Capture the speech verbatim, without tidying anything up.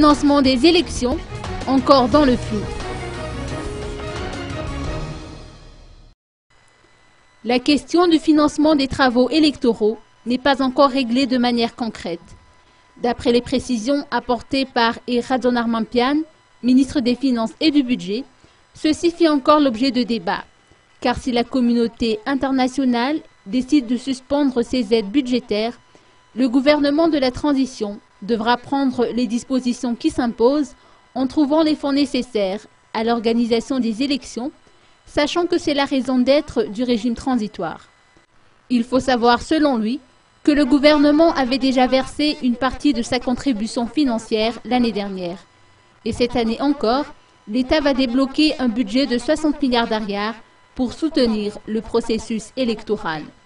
financement des élections, encore dans le flou. La question du financement des travaux électoraux n'est pas encore réglée de manière concrète. D'après les précisions apportées par Radon Armampian, ministre des Finances et du Budget, ceci fait encore l'objet de débats. Car si la communauté internationale décide de suspendre ses aides budgétaires, le gouvernement de la transition devra prendre les dispositions qui s'imposent en trouvant les fonds nécessaires à l'organisation des élections, sachant que c'est la raison d'être du régime transitoire. Il faut savoir, selon lui, que le gouvernement avait déjà versé une partie de sa contribution financière l'année dernière. Et cette année encore, l'État va débloquer un budget de soixante milliards d'ariars pour soutenir le processus électoral.